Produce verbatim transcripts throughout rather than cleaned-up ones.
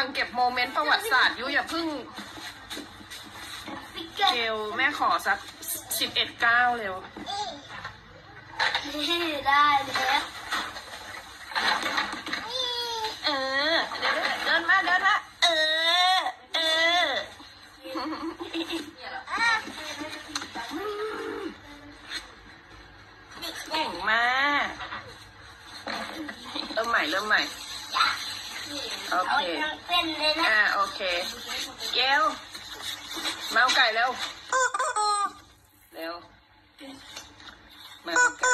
งเก็บโมเมนต์ประวัติศาสตร์ยุอย่าพึ่งเกลแม่ขอสักสิบเอ็ดเก้าเร็วได้แล้วเออเดินเดินมาเดินมาเออเออเก่งมากเริ่มใหม่เริ่มใหม่โอเคอ่าโอเคเกลมาเอาไก่เร็วเร็วมาเอาไก่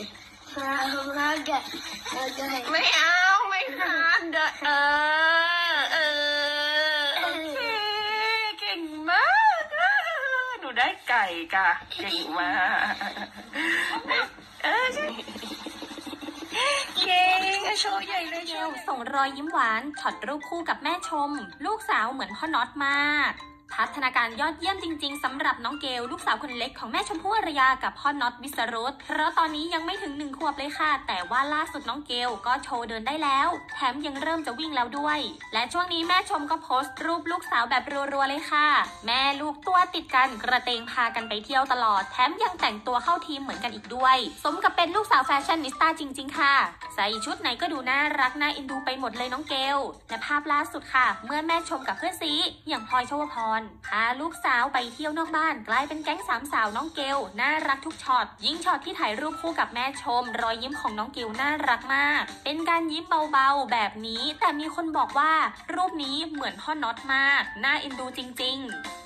ไม่เอาไม่ทานเด้อเออเออโอเคเก่งมากหนูได้ไก่กะเก่งมากเออใช่เก่งโชว์ใหญ่เลยเชียวส่งรอยยิ้มหวานช็อตรูปคู่กับแม่ชมลูกสาวเหมือนพ่อน็อตมากพัฒนาการยอดเยี่ยมจริงๆสำหรับน้องเกลลูกสาวคนเล็กของแม่ชมพู่อารยากับพ่อน็อตวิสรุตเพราะตอนนี้ยังไม่ถึงหนึ่งขวบเลยค่ะแต่ว่าล่าสุดน้องเกลก็โชว์เดินได้แล้วแถมยังเริ่มจะวิ่งแล้วด้วยและช่วงนี้แม่ชมก็โพสต์รูปลูกสาวแบบรัวๆเลยค่ะแม่ลูกตัวติดกันกระเตงพากันไปเที่ยวตลอดแถมยังแต่งตัวเข้าทีมเหมือนกันอีกด้วยสมกับเป็นลูกสาวแฟชั่นนิสต้าจริงๆค่ะใส่ชุดไหนก็ดูน่ารักน่าเอ็นดูไปหมดเลยน้องเกลและภาพล่าสุดค่ะเมื่อแม่ชมกับเพื่อนซีอย่างพลอยชวพรพาลูกสาวไปเที่ยวนอกบ้านกลายเป็นแก๊งสามสาวน้องเกลน่ารักทุกช็อตยิ่งช็อตที่ถ่ายรูปคู่กับแม่ชมรอยยิ้มของน้องเกลน่ารักมากเป็นการยิ้มเบาๆแบบนี้แต่มีคนบอกว่ารูปนี้เหมือนพ่อน็อตมากน่าเอ็นดูจริงๆ